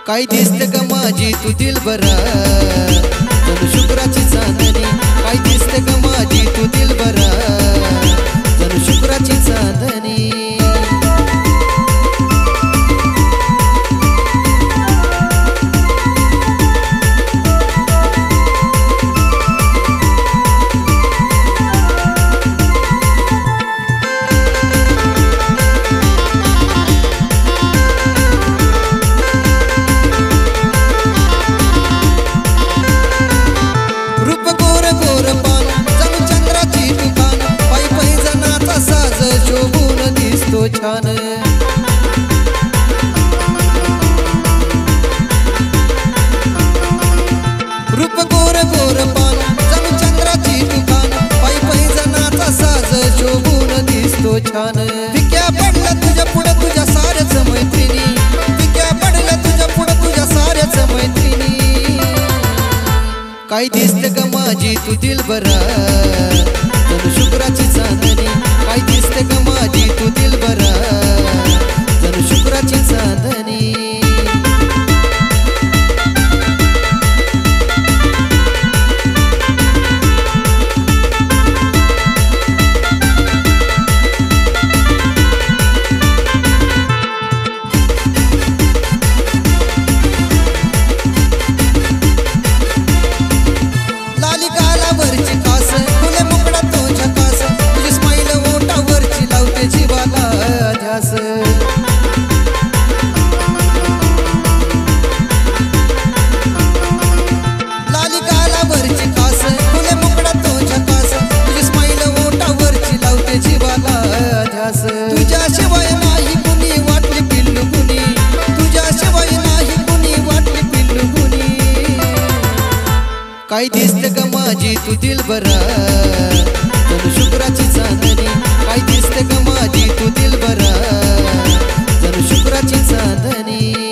काय दिसते ग माझी तू दिलबरा जणू शुक्राची चांदणी काय दिसते ग माझी तू दिलबरा जणू शुक्राची चांदणी छान रूप गोर गोर पान जणू चंद्राची दुकान पायी पायी जनाचा साज शोभून दिसतो छान फिक्या पडल्या तुझ्या पुढं तुझ्या साऱ्याच मैत्रिणी फिक्या पडल्या तुझ्या पुढं तुझ्या साऱ्याच मैत्रिणी काय दिसते ग माझी तू दिलबरा जणू शुक्राची चांदणी काय दिसते ग माझी तू दिलबरा जणू शुक्राची चांदणी लाली गालावरची कास फुले मुकडा तो झकास तुझी स्माईल ओठावरची लावते जीवाला ध्यास लाली गालावरची कास फुले मुकडा तो झकास तुझी स्माईल ओठावरची लावते जीवाला ध्यास तुझ्याशिवाय नाही कुणी वाटली पिल्लू कुणी तुझ्याशिवाय नाही कुणी वाटली पिल्लू कुणी काय दिसते ग माझी तू दिलबरा जणू शुक्राची चांदणी काय दिसते ग माझी तू दिलबरा जणू शुक्राची चांदणी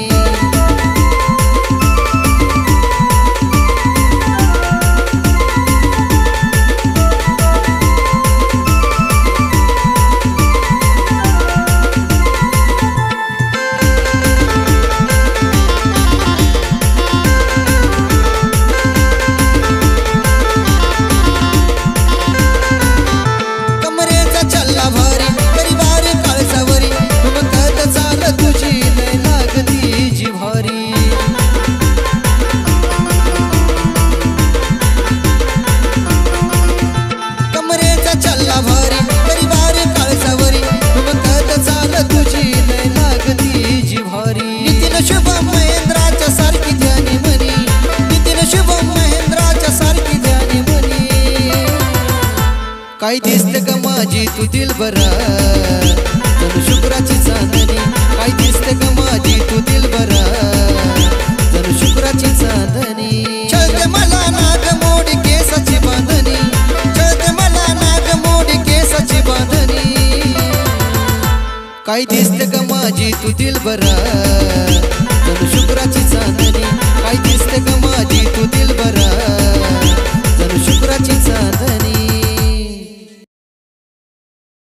काय दिसते ग माझी तू दिलबरा जणू शुक्राची चांदणी काय दिसते ग माझी तू दिलबरा जणू शुक्राची चांदणी छळते मला नाग मोडी केसाची बांधणी छळते मला नाग मोडी केसाची बांधणी काय दिसते ग माझी तू दिलबरा